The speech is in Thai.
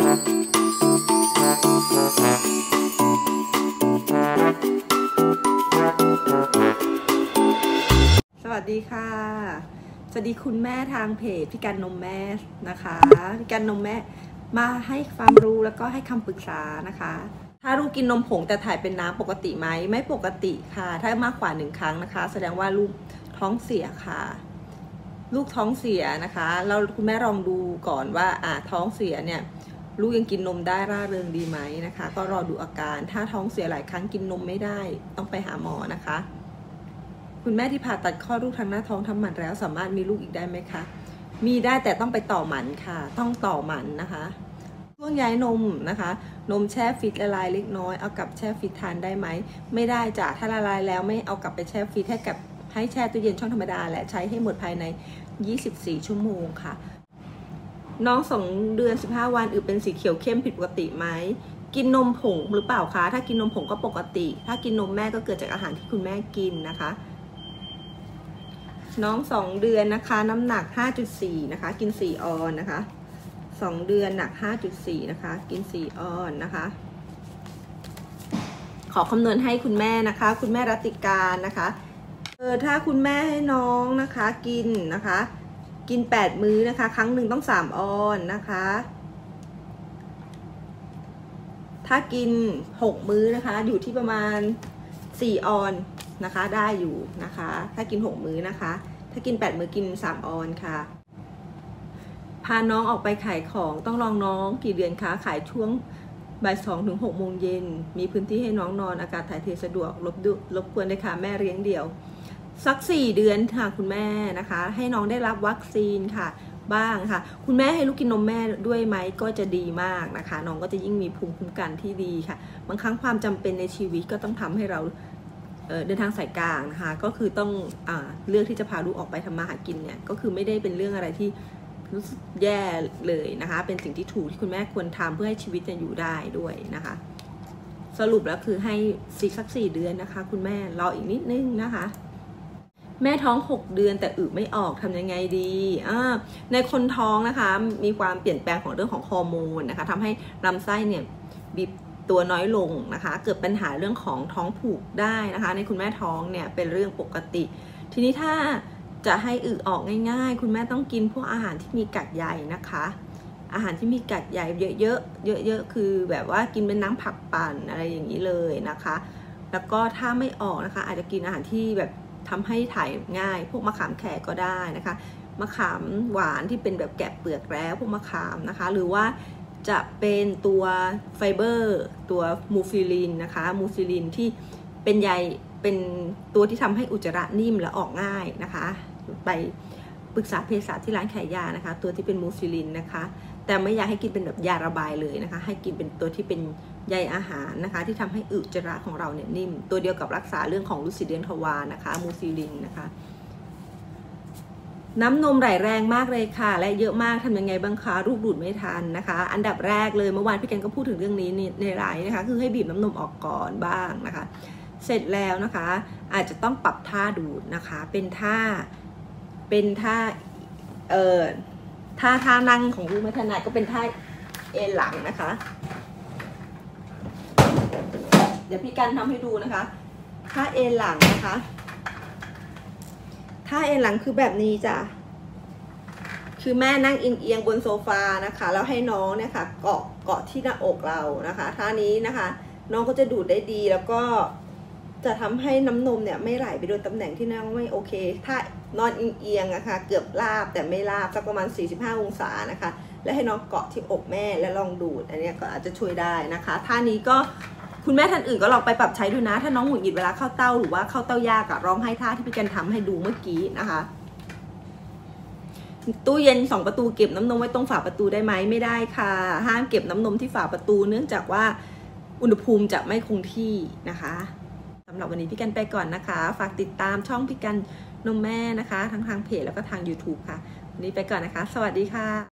สวัสดีค่ะสวัสดีคุณแม่ทางเพจพี่กันนมแม่นะคะพี่กันนมแม่มาให้ความรู้แล้วก็ให้คำปรึกษานะคะถ้าลูกกินนมผงแต่ถ่ายเป็นน้ำปกติไหมไม่ปกติค่ะถ้ามากกว่า1 ครั้งนะคะแสดงว่าลูกท้องเสียค่ะลูกท้องเสียนะคะเราคุณแม่ลองดูก่อนว่าท้องเสียเนี่ยลูกยังกินนมได้ร่าเริงดีไหมนะคะก็รอดูอาการถ้าท้องเสียหลายครั้งกินนมไม่ได้ต้องไปหาหมอนะคะคุณแม่ที่ผ่าตัดคลอดลูกทางหน้าท้องทำหมันแล้วสามารถมีลูกอีกได้ไหมคะมีได้แต่ต้องไปต่อหมันค่ะต้องต่อหมันนะคะช่วงย้ายนมนะคะนมแช่ฟรีซละลายเล็กน้อยเอากลับแช่ฟรีซทานได้ไหมไม่ได้จ้ะถ้าละลายแล้วไม่เอากลับไปแช่ฟรีซให้แช่ตู้เย็นช่องธรรมดาและใช้ให้หมดภายใน24 ชั่วโมงค่ะน้อง2 เดือน 15 วันเป็นสีเขียวเข้มผิดปกติไหมกินนมผงหรือเปล่าคะถ้ากินนมผงก็ปกติถ้ากินนมแม่ก็เกิดจากอาหารที่คุณแม่กินนะคะน้อง2 เดือนนะคะน้ำหนัก 5.4 นะคะกิน4 ออนนะคะ2 เดือนหนัก 5.4 นะคะกิน4 ออนนะคะขอคำนวณให้คุณแม่นะคะคุณแม่รัติการนะคะถ้าคุณแม่ให้น้องนะคะกินนะคะกิน8 มื้อนะคะครั้งหนึ่งต้อง3 ออนนะคะถ้ากิน6 มื้อนะคะอยู่ที่ประมาณ4 ออนนะคะได้อยู่นะคะถ้ากิน6 มื้อนะคะถ้ากิน8 มื้อกิน3 ออนค่ะพาน้องออกไปขายของต้องรองน้องกี่เดือนคะขายช่วงบ่าย 2 ถึง 6 โมงเย็นมีพื้นที่ให้น้องนอนอากาศถ่ายเทสะดวกรบกวนเลยค่ะแม่เลี้ยงเดี่ยวสัก4 เดือนค่ะคุณแม่นะคะให้น้องได้รับวัคซีนค่ะบ้างค่ะคุณแม่ให้ลูกกินนมแม่ด้วยไหมก็จะดีมากนะคะน้องก็จะยิ่งมีภูมิคุ้มกันที่ดีค่ะบางครั้งความจำเป็นในชีวิตก็ต้องทำให้เราเดินทางสายกลางนะคะก็คือต้องเลือกที่จะพาลูกออกไปทำมาหากินเนี่ยก็คือไม่ได้เป็นเรื่องอะไรที่รู้สึกแย่เลยนะคะเป็นสิ่งที่ถูกที่คุณแม่ควรทำเพื่อให้ชีวิตจะอยู่ได้ด้วยนะคะสรุปแล้วคือให้สัก4 เดือนนะคะคุณแม่รออีกนิดนึงนะคะแม่ท้อง6 เดือนแต่ไม่ออกทำยังไงดีในคนท้องนะคะมีความเปลี่ยนแปลงของเรื่องของฮอร์โมนนะคะทำให้ลำไส้เนี่ยบีบตัวน้อยลงนะคะเกิดปัญหาเรื่องของท้องผูกได้นะคะในคุณแม่ท้องเนี่ยเป็นเรื่องปกติทีนี้ถ้าจะให้ออกง่ายๆคุณแม่ต้องกินพวกอาหารที่มีกากใยนะคะอาหารที่มีกากใยเยอะๆคือแบบว่ากินเป็นน้ำผักปั่นอะไรอย่างนี้เลยนะคะแล้วก็ถ้าไม่ออกนะคะอาจจะกินอาหารที่แบบทำให้ถ่ายง่ายพวกมะขามแขกก็ได้นะคะมะขามหวานที่เป็นแบบแกะเปลือกแล้วพวกมะขามนะคะหรือว่าจะเป็นตัวไฟเบอร์ตัวมูฟิลินนะคะมูฟิลินที่เป็นใยเป็นตัวที่ทำให้อุจจาระนิ่มและออกง่ายนะคะไปปรึกษาเภสัชที่ร้านขายยานะคะตัวที่เป็นมูฟิลินนะคะแต่ไม่อยากให้กินเป็นแบบยาระบายเลยนะคะให้กินเป็นตัวที่เป็นใยอาหารนะคะที่ทำให้อุจจาระของเราเนี่ยนิ่มตัวเดียวกับรักษาเรื่องของลูซิเดียนทวารนะคะมูฟิลินนะคะน้ำนมไหลแรงมากเลยค่ะและเยอะมากทำยังไงบ้างคะลูกดูดไม่ทันนะคะอันดับแรกเลยเมื่อวานพี่แกนก็พูดถึงเรื่องนี้ในไลน์นะคะคือให้บีบน้ำนมออกก่อนบ้างนะคะเสร็จแล้วนะคะอาจจะต้องปรับท่าดูดนะคะเป็นท่าท่านั่งของลูกไม่ถนัดก็เป็นท่าเอนหลังนะคะเดี๋ยวพี่กันทำให้ดูนะคะท่าเอนหลังนะคะท่าเอนหลังคือแบบนี้จ้ะคือแม่นั่งเอียงบนโซฟานะคะแล้วให้น้องเนี่ยค่ะเกาะที่หน้าอกเรานะคะท่านี้นะคะน้องก็จะดูดได้ดีแล้วก็จะทำให้น้ำนมเนี่ยไม่ไหลไปโดนตำแหน่งที่น้องไม่โอเคถ้านอนเอียงนะคะเกือบราบแต่ไม่ราบสักประมาณ45 องศานะคะและให้น้องเกาะที่อกแม่และลองดูดอันนี้ก็อาจจะช่วยได้นะคะท่านี้ก็คุณแม่ท่านอื่นก็ลองไปปรับใช้ดูนะถ้าน้องหงุดหงิดเวลาเข้าเต้าหรือว่าเข้าเต้ายากร้องให้ท่าที่พี่กันทำให้ดูเมื่อกี้นะคะตู้เย็น2 ประตูเก็บน้ำนมไว้ตรงฝาประตูได้ไหมไม่ได้ค่ะห้ามเก็บน้ำนมที่ฝาประตูเนื่องจากว่าอุณหภูมิจะไม่คงที่นะคะสำหรับวันนี้พี่กันไปก่อนนะคะฝากติดตามช่องพี่กันนมแม่นะคะทั้งทางเพจแล้วก็ทาง YouTube ค่ะวันนี้ไปก่อนนะคะสวัสดีค่ะ